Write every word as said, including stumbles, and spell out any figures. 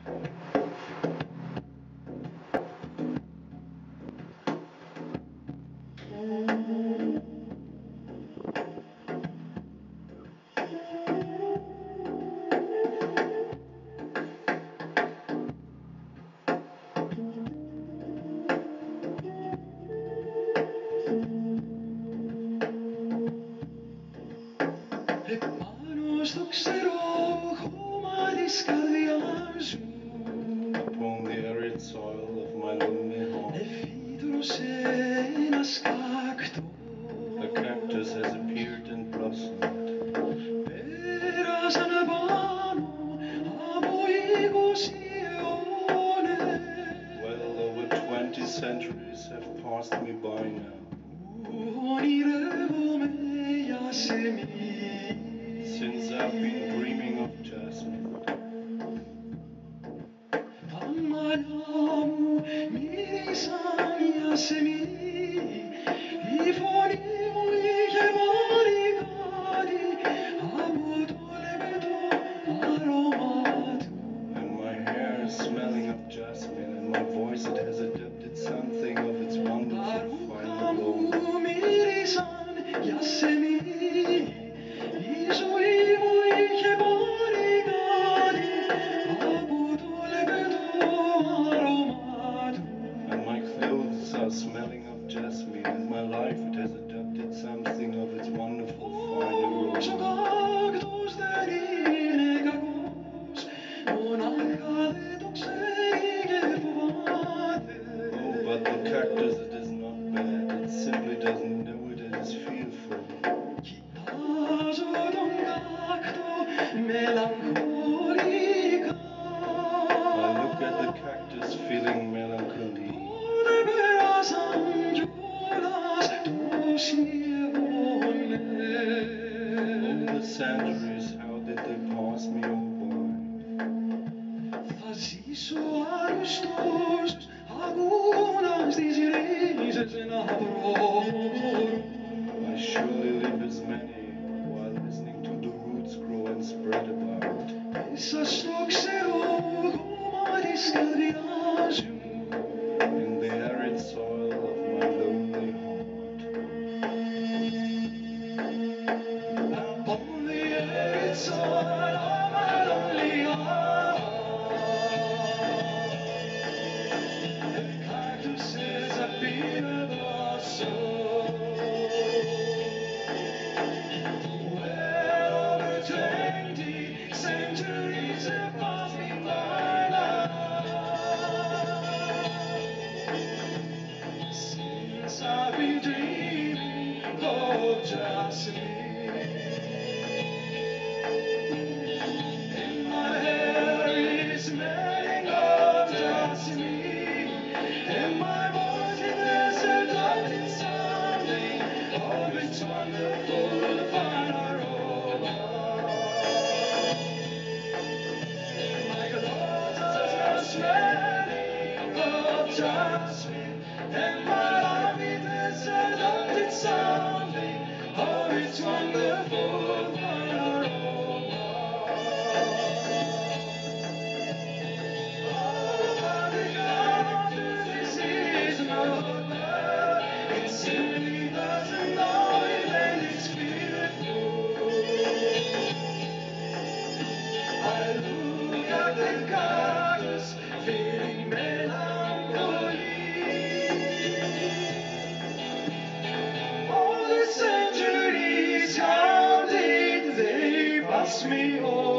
Upon the arid soil of my lonely home, a cactus has appeared and blossomed. Well over twenty centuries have passed me by now, since I've been dreaming of jasmine. And my hair is smelling of jasmine, and my voice, it has adapted something of its wonderful fine aroma. And my clothes are smelling of jasmine, and my life, it has adopted something of its wonderful fine aroma. Oh, but the cactus, it is not bad, it simply doesn't know what it is fearful. I look at the cactus feeling melancholy. All the centuries, how did they pass me all by? I surely live as many, while listening to the roots grow and spread about. In the arid soil of my lonely heart. Upon the arid soil of my lonely heart, the cactuses have been a blossom. Well over twenty centuries have passed me by now, since I've been dreaming of jasmine. And my hair is smelling of jasmine, and my voice it has adopted something of its wonderful fine aroma. My clothes are smelling of jasmine, and my life it has adopted something of its wonderful fine aroma. Oh, but the cactus is not bad, it simply doesn't know it and it's fearful. I look at the cactus feeling melancholy. All the centuries, how did they pass me all